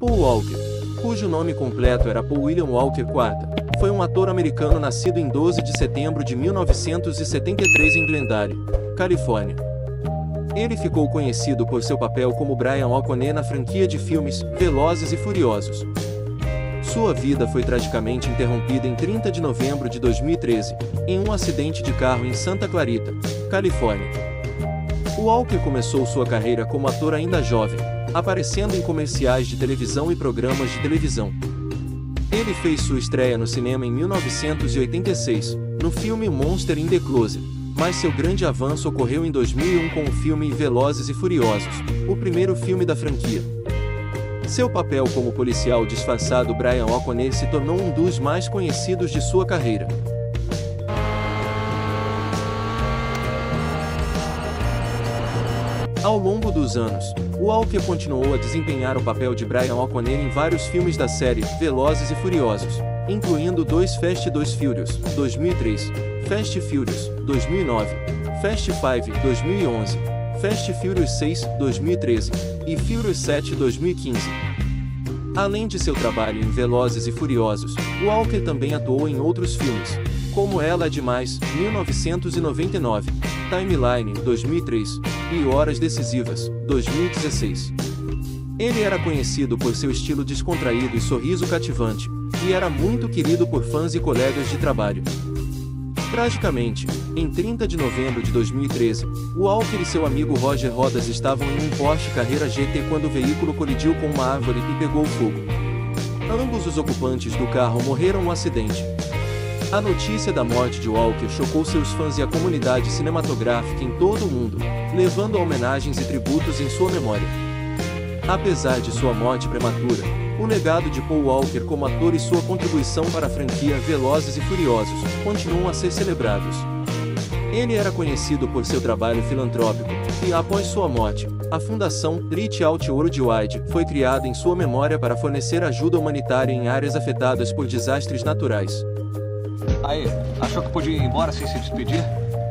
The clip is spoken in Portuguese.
Paul Walker, cujo nome completo era Paul William Walker IV, foi um ator americano nascido em 12 de setembro de 1973 em Glendale, Califórnia. Ele ficou conhecido por seu papel como Brian O'Connor na franquia de filmes Velozes e Furiosos. Sua vida foi tragicamente interrompida em 30 de novembro de 2013, em um acidente de carro em Santa Clarita, Califórnia. Walker começou sua carreira como ator ainda jovem, aparecendo em comerciais de televisão e programas de televisão. Ele fez sua estreia no cinema em 1986, no filme Monster in the Closet, mas seu grande avanço ocorreu em 2001 com o filme Velozes e Furiosos, o primeiro filme da franquia. Seu papel como policial disfarçado Brian O'Connor se tornou um dos mais conhecidos de sua carreira. Ao longo dos anos, Walker continuou a desempenhar o papel de Brian O'Connor em vários filmes da série Velozes e Furiosos, incluindo Fast 2 Furious, 2003, Fast Furious, 2009, Fast 5, 2011, Fast Furious 6, 2013 e Furious 7, 2015. Além de seu trabalho em Velozes e Furiosos, Walker também atuou em outros filmes, como Ela é Demais, 1999, Timeline, 2003, e Horas Decisivas, 2016. Ele era conhecido por seu estilo descontraído e sorriso cativante, e era muito querido por fãs e colegas de trabalho. Tragicamente, em 30 de novembro de 2013, Walker e seu amigo Roger Rodas estavam em um Porsche Carrera GT quando o veículo colidiu com uma árvore e pegou fogo. Ambos os ocupantes do carro morreram no acidente. A notícia da morte de Walker chocou seus fãs e a comunidade cinematográfica em todo o mundo, levando a homenagens e tributos em sua memória. Apesar de sua morte prematura, o legado de Paul Walker como ator e sua contribuição para a franquia Velozes e Furiosos continuam a ser celebrados. Ele era conhecido por seu trabalho filantrópico, e após sua morte, a Fundação Reach Out Worldwide foi criada em sua memória para fornecer ajuda humanitária em áreas afetadas por desastres naturais. Aí, achou que podia ir embora sem se despedir?